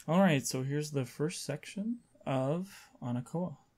All right, so here's the first section of Ainakoa.